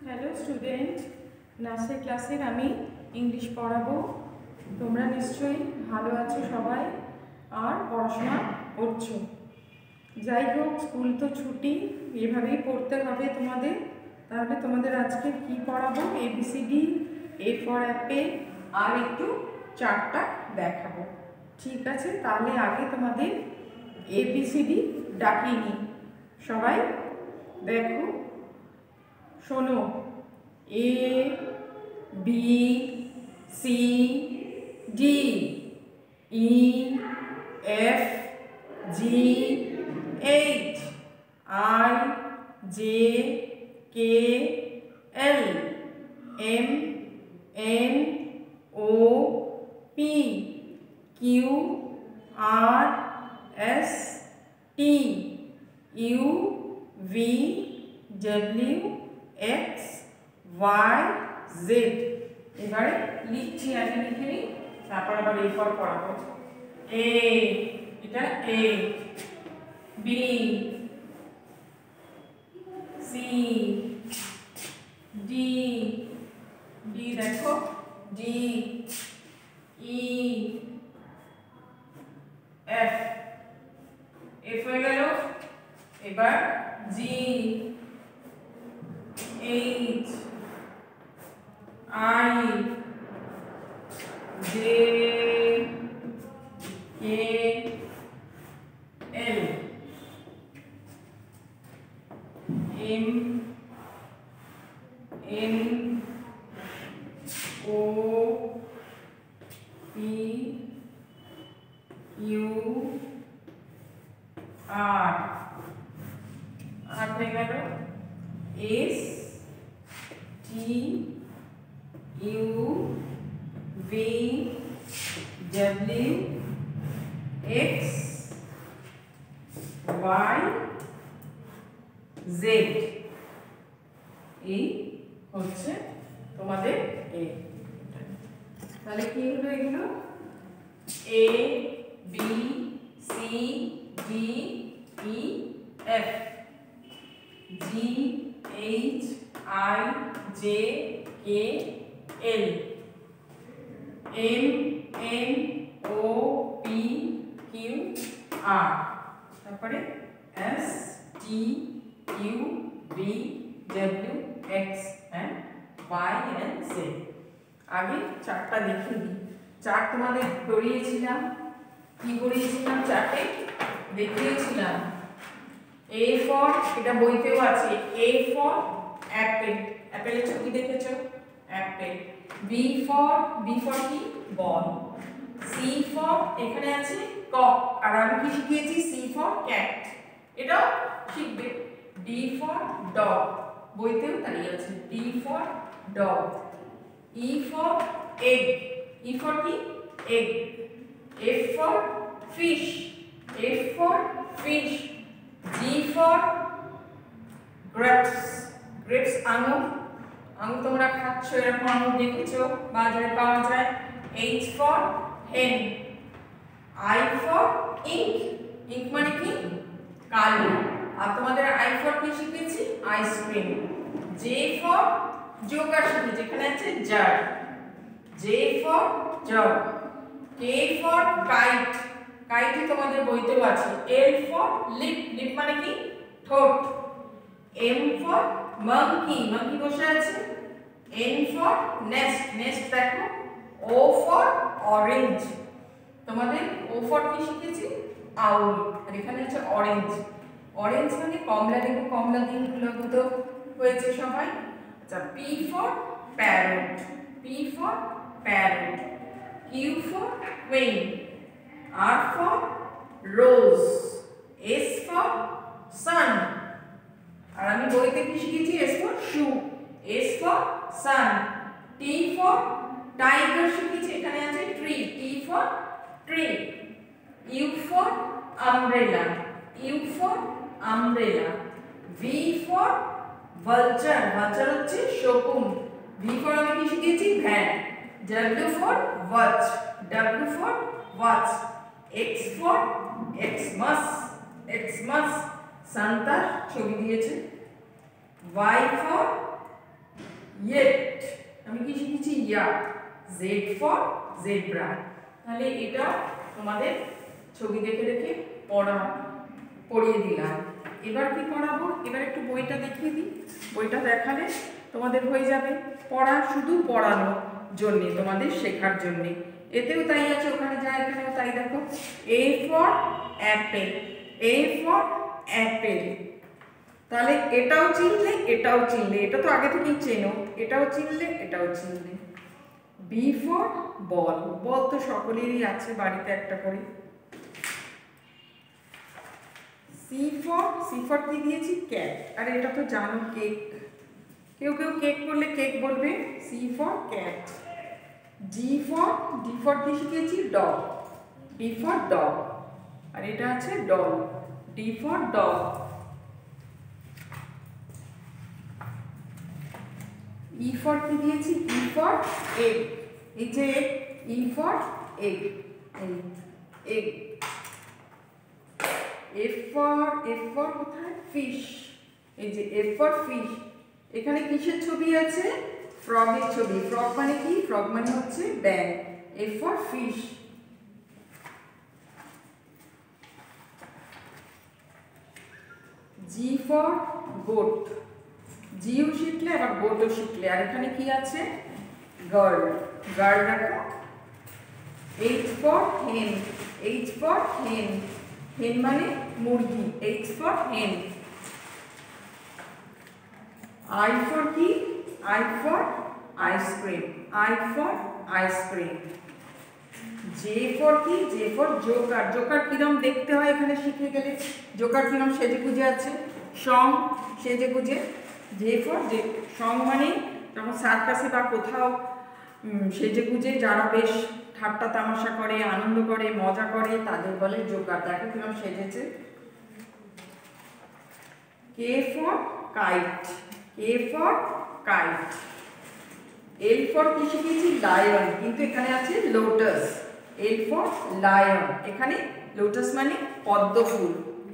Hello student, nursery ক্লাসের আমি English পড়াবো। তোমরা নিশ্চয়ই ভালো আছো সবাই আর পড়াশোনা করছো। যাই হোক, স্কুল তো ছুটি, এভাবেই পড়তে হবে তোমাদের। তাহলে তোমাদের আজকে কি পড়াবো? ABCD, A ফর অ্যাপেল আর একটু চারটা দেখাবো। ঠিক আছে, তাহলে আগে তোমাদের ABCD ডাকিয়ে নিই। সবাই দেখো, শোনো। ABCD, EFGH, IJKL, MNOP, QRST, UVWXYZ। এবারে লিখছি, আগে লিখে নিই, তারপর আবার এই ফর পড়াবো। A, এটা A, B, C, D, D দেখো, D, E, F, F হয়ে গেল। এবার G, H, I, J, K, L, M, N, O, P, Q, R, হয়ে গেল। S, T, U, V, W, X, Y, Z। এই হচ্ছে তোমাদের A। তাহলে কি হলো এগুলো? A, B, C, D, E, F, G, H, I, J, K, L, M, N, O, P, Q, R, তারপরে S, T, U, V, W, X and Y and Z। আগে চারটা দেখে দিই। চার তোমাদের করিয়েছিলাম, কি করিয়েছিলাম? চারটে দেখিয়েছিলাম। A ফর, এটা বইতেও আছে, A ফর অ্যাপেল, অ্যাপেলের ছবি দেখেছো? অ্যাপেল। B ফর কি? বল। C ফর, এখানে আছে কক, আর আমি কি শিখিয়েছি? C ফর ক্যাট, এটাও শিখবে। D ফর ডগ, বইতেও তাই আছে, D for dog. E for egg, E for কি? Egg. F for fish, F for fish. G for grapes, grapes আঙুর, আঙুর তোমরা খাচ্ছ, এরকম আঙুর দেখেছো, বাজারে পাওয়া যায়। H for hen, I for ink, ink মানে কি? কালি। আর তোমাদের I for কি শিখেছি? আইসক্রিম। J for জোকার শিখেছি, যেখানে আছে jar, J for jug। K for kite, কাইটি তোমাদের বইতেও আছে। L ফর লিপ, লিপ মানে কি? ঠোঁট। M ফর মাঙ্কি, মাঙ্কি বসে আছে। N ফর নেস্ট, নেস্ট দেখো। O ফর অরেঞ্জ, তোমাদের O ফর কি শিখেছি? আউল, আর এখানে হচ্ছে অরেঞ্জ, অরেঞ্জ মানে কমলা লেবু, কমলা দিনগুলো তো হয়েছে সবাই। আচ্ছা, P for parrot, P for parrot. Q for queen, R for rose, S for sun, আর আমি বইতে কি শিখেছি? S for shoe, S for sun। T for tiger শিখেছি, এখানে আছে tree, T for tree। U for umbrella, U for umbrella। V for vulture, vulture হচ্ছে শকুন, V for আমি কি শিখেছি? Van. W for watch, W for watch। X for Xmas, Xmas, সান্তার ছবি দিয়েছে। Y for yet আমি কি শিখেছি ইয়াক, z ফর জেব্রা। তাহলে এটা তোমাদের ছবি দেখে দেখে পড়িয়ে দিলাম। এবার কি পড়াবো, এবার একটু বইটা দেখিয়ে দিই। বইটা দেখালে তোমাদের হয়ে যাবে। পড়া শুধু পড়ানোর জন্যে, তোমাদের শেখার জন্যে। এতেও তাই আছে, ওখানে যা এখানেও তাই। দেখো, A for apple, A for apple. তাহলে এটাও চিনলে এটাও চিনলে, এটা তো আগে থেকেই চেনো, এটাও চিনলে এটাও চিনলে। বি ফর বল, বল তো সকলেরই আছে বাড়িতে একটা করে। সি ফর কি দিয়েছি, ক্যাট। আর এটা তো জানো কেক, কেউ কেউ কেক বললে কেক বলবে। C for cat. D for কি শিখেছি, ডগ, ডি ফর ডগ। আর এটা আছে doll, D for dog. E for কি দিয়েছি, ই ফর এগ, এই যে E for egg, egg. F for কোথায়, ফিশ, এই যে এফ ফর ফিশ। এখানে কিসের ছবি আছে, ফ্রগের ছবি। ফ্রগ মানে কি, ফ্রগ মানে হচ্ছে ব্যাঙ। F for fish. G for goat, জিও শিখলে আবার গোটও শিখলে। আর এখানে কি আছে, গার্ল, গার্ল দেখো। H for hen, H for hen, hen মানে মুরগি, H for hen. I for কি, I for ice cream, I for ice cream. J for কি, জে ফর জোকার, জোকার কিরম দেখতে হয় এখানে শিখে গেলে। জোকার কিরম সেজে গুজে আছে, সং সেজে গুজে। জে ফর যে, সং মানে যখন সার্কাসে বা কোথাও সেজে গুজে যারা বেশ ঠাট্টা তামাশা করে, আনন্দ করে, মজা করে, তাদের বলে জোকার। দেখো কিরম সেজেছে। K for kite, K for kite. L for কি শিখেছি, লায়ন, কিন্তু এখানে আছে লোটাস। এল ফর লায়ন, এখানে লোটাস মানে পদ্ম ফুল।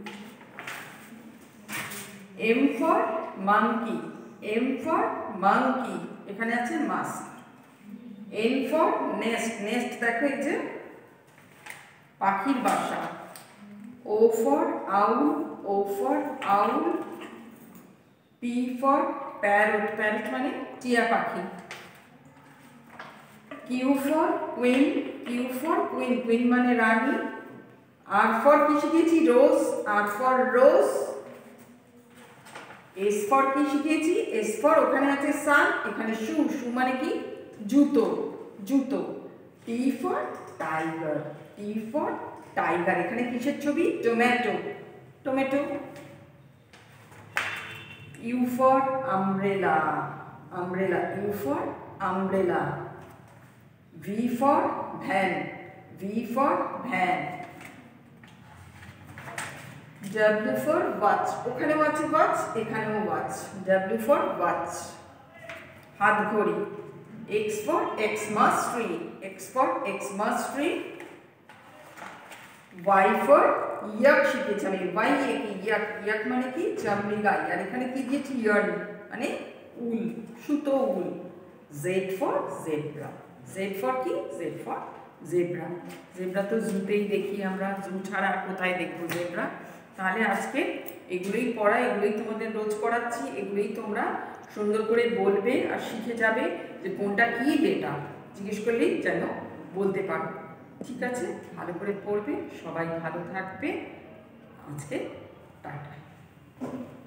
M for monkey, M for monkey, এখানে আছে mask. N for nest, nest দেখো এই যে পাখির বাসা। O for owl, O for owl. P for parrot, parrot মানে টিয়া পাখি। Q for queen, Q for queen, queen মানে রানী। আর ফর কি শিখেছি, rose, R for rose. S for কি শিখেছি, এস ফর ওখানে আছে সান, এখানে শু, শু মানে কি জুতো, জুতো। T for tiger, T for tiger, এখানে কিসের ছবি, tomato, tomato. U for umbrella, umbrella, U for umbrella. V for van, V for van. W for watch, ওখানেও আছে ওয়াচ, এখানেও ওয়াচ, ডাব্লিউ ফর ওয়াচ। হাত ঘড়ি। X for Xmas tree, X for Xmas tree. Y for yak শিখেছি আমি, Y কি ইয়াক, ইয়াক মানে কি চামড়ি গাই। আর এখানে কি দিয়েছি, ইয়ার্ন মানে উল, সুতো উল। Z for zebra, Z for কি, জেড ফর জেব্রা। জেব্রা তো জুতেই দেখি আমরা, জু ছাড়া কোথায় দেখবো জেব্রা। তাহলে আজকে এগুলোই পড়া, এগুলোই তোমাদের রোজ পড়াচ্ছি, এগুলোই তোমরা সুন্দর করে বলবে আর শিখে যাবে যে কোনটা কি লেটার। জিজ্ঞেস করলেই যেন বলতে পারো। ঠিক আছে, ভালো করে পড়বে, সবাই ভালো থাকবে। আজকে টাটা।